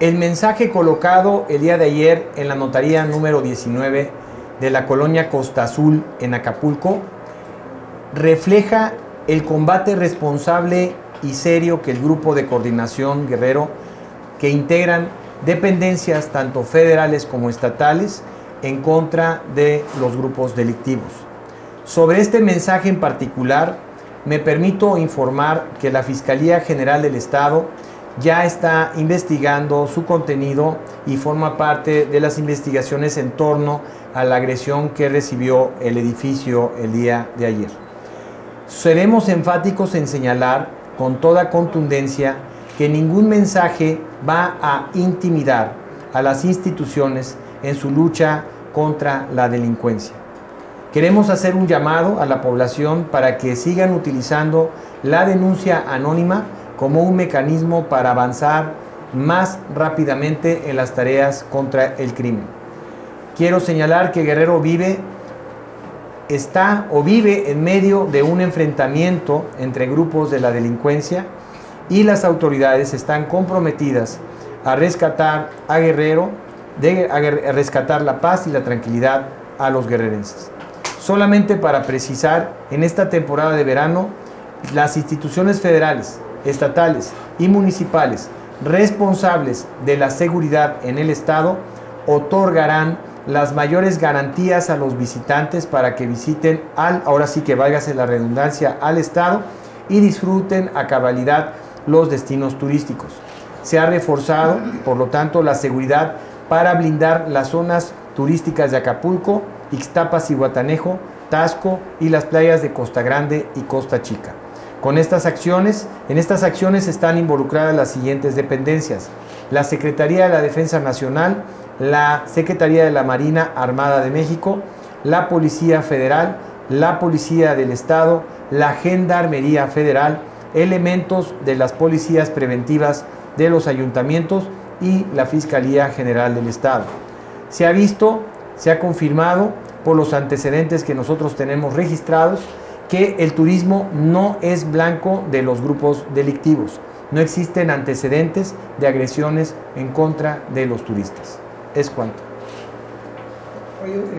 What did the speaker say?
El mensaje colocado el día de ayer en la notaría número 19 de la colonia Costa Azul en Acapulco refleja el combate responsable y serio que el Grupo de Coordinación Guerrero, que integran dependencias tanto federales como estatales, en contra de los grupos delictivos. Sobre este mensaje en particular, me permito informar que la Fiscalía General del Estado ya está investigando su contenido y forma parte de las investigaciones en torno a la agresión que recibió el edificio el día de ayer. Seremos enfáticos en señalar con toda contundencia que ningún mensaje va a intimidar a las instituciones en su lucha contra la delincuencia. Queremos hacer un llamado a la población para que sigan utilizando la denuncia anónima como un mecanismo para avanzar más rápidamente en las tareas contra el crimen. Quiero señalar que Guerrero vive en medio de un enfrentamiento entre grupos de la delincuencia y las autoridades están comprometidas a rescatar a Guerrero, a rescatar la paz y la tranquilidad a los guerrerenses. Solamente para precisar, en esta temporada de verano, las instituciones federales, estatales y municipales responsables de la seguridad en el Estado otorgarán las mayores garantías a los visitantes para que visiten ahora sí que válgase la redundancia, al Estado y disfruten a cabalidad los destinos turísticos. Se ha reforzado, por lo tanto, la seguridad para blindar las zonas turísticas de Acapulco, Ixtapas y Guatanejo, Taxco y las playas de Costa Grande y Costa Chica. En estas acciones están involucradas las siguientes dependencias: la Secretaría de la Defensa Nacional, la Secretaría de la Marina Armada de México, la Policía Federal, la Policía del Estado, la Gendarmería Federal, elementos de las policías preventivas de los ayuntamientos y la Fiscalía General del Estado. Se ha confirmado por los antecedentes que nosotros tenemos registrados que el turismo no es blanco de los grupos delictivos. No existen antecedentes de agresiones en contra de los turistas. Es cuanto.